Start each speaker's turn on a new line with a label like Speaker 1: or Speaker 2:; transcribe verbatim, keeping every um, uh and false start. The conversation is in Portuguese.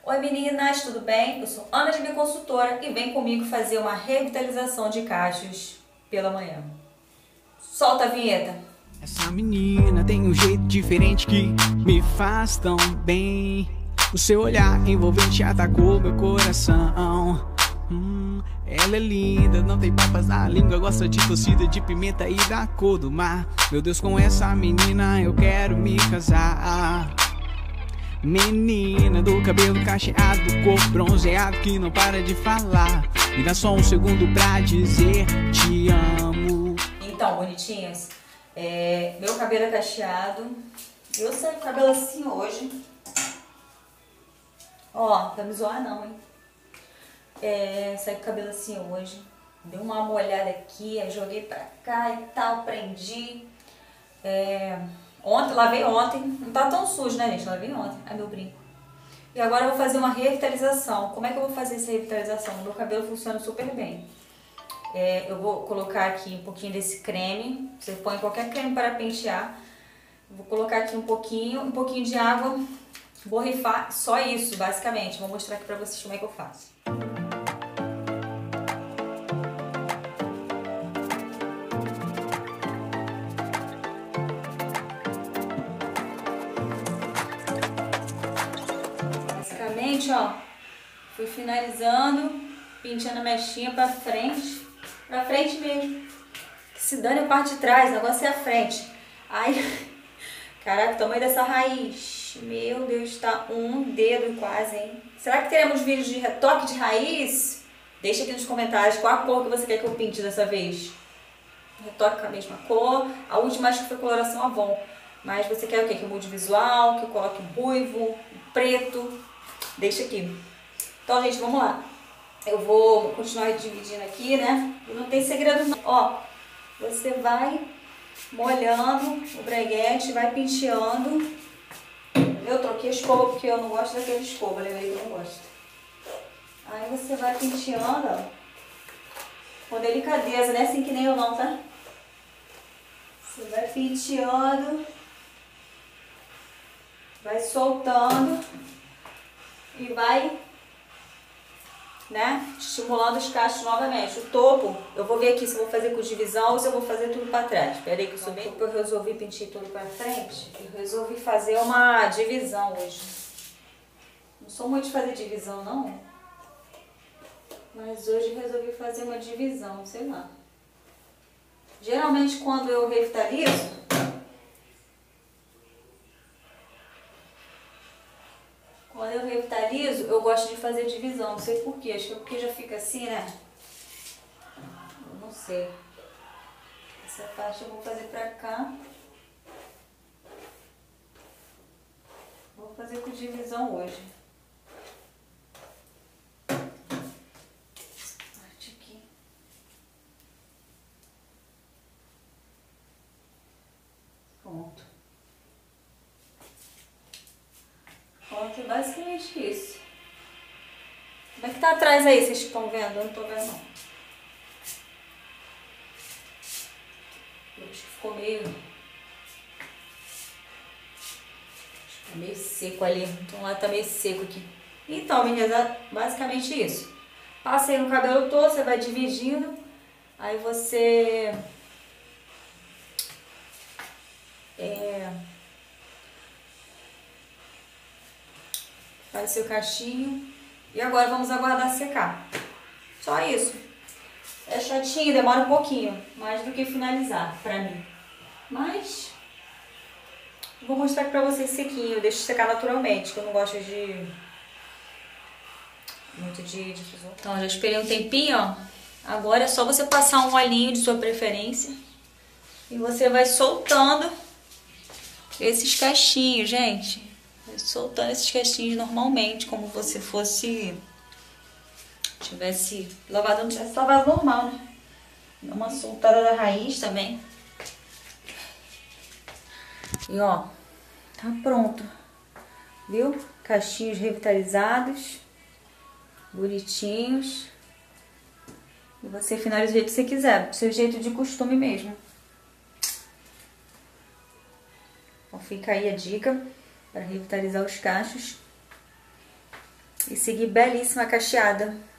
Speaker 1: Oi meninas, tudo bem? Eu sou Ana de Minha Consultora e vem comigo fazer uma revitalização de cachos pela manhã. Solta a vinheta!
Speaker 2: Essa menina tem um jeito diferente que me faz tão bem. O seu olhar envolvente atacou meu coração. Hum, ela é linda, não tem papas na língua, gosta de torcida de pimenta e da cor do mar. Meu Deus, com essa menina eu quero me casar. Menina do cabelo cacheado, do corpo bronzeado que não para de falar. Me dá só um segundo pra dizer te amo.
Speaker 1: Então, bonitinhas, é, meu cabelo é cacheado. Eu saí com o cabelo assim hoje. Ó, não vai me zoar não, hein? É, saí com o cabelo assim hoje. Dei uma molhada aqui, aí joguei pra cá e tal, prendi. É... Ontem, lavei ontem, não tá tão sujo, né, gente? Lavei ontem, é meu brinco. E agora eu vou fazer uma revitalização. Como é que eu vou fazer essa revitalização? O meu cabelo funciona super bem. É, eu vou colocar aqui um pouquinho desse creme. Você põe qualquer creme para pentear. Vou colocar aqui um pouquinho, um pouquinho de água. Borrifar, só isso, basicamente. Vou mostrar aqui pra vocês como é que eu faço. Basicamente, ó, fui finalizando, penteando a mechinha pra frente, pra frente mesmo. Que se dane a parte de trás, o negócio é a frente. Ai, caraca, o tamanho dessa raiz, meu Deus, tá um dedo quase, hein? Será que teremos vídeo de retoque de raiz? Deixa aqui nos comentários qual a cor que você quer que eu pinte dessa vez. Retoque com a mesma cor, a última acho que foi coloração Avon. Mas você quer o quê? Que eu mude visual, que eu coloque um ruivo, um preto? Deixa aqui. Então, gente, vamos lá. Eu vou continuar dividindo aqui, né? Não tem segredo não. Ó, você vai molhando o breguete, vai penteando. Eu troquei a escova porque eu não gosto daquela escova, levei que eu não gosto. Aí você vai penteando, ó. Com delicadeza, não é assim que nem eu não, tá? Você vai penteando. Vai soltando. E vai, né, estimulando os cachos novamente. O topo, eu vou ver aqui se eu vou fazer com divisão ou se eu vou fazer tudo pra trás. Espera aí que eu sou bem... Porque eu resolvi pentear tudo pra frente, eu resolvi fazer uma divisão hoje. Não sou muito de fazer divisão, não. Mas hoje eu resolvi fazer uma divisão, sei lá. Geralmente quando eu revitalizo, Quando eu revitalizo, eu gosto de fazer divisão, não sei porquê, acho que é porque já fica assim, né? Eu não sei. Essa parte eu vou fazer pra cá. Vou fazer com divisão hoje. Essa parte aqui. Pronto. Pronto, é basicamente isso. Como é que tá atrás aí? Vocês estão vendo? Eu não tô vendo não. Eu acho que ficou meio... Acho que tá meio seco ali. Então lá tá meio seco aqui. Então, meninas, basicamente isso. Passei no cabelo todo, você vai dividindo. Aí você... É... Faz seu cachinho. E agora vamos aguardar secar. Só isso. É chatinho, demora um pouquinho. Mais do que finalizar, pra mim. Mas... Vou mostrar aqui pra vocês sequinho. Eu deixo secar naturalmente, que eu não gosto de... Muito de difusor. Então, já esperei um tempinho, ó. Agora é só você passar um olhinho de sua preferência. E você vai soltando esses cachinhos, gente. Soltando esses cachinhos normalmente, como se fosse tivesse lavado, não tivesse lavado normal, né? Dá uma soltada da raiz também. E ó, tá pronto, viu? Cachinhos revitalizados, bonitinhos. E você finaliza do jeito que você quiser, do seu jeito de costume mesmo. Então fica aí a dica para revitalizar os cachos. E segui belíssima cacheada.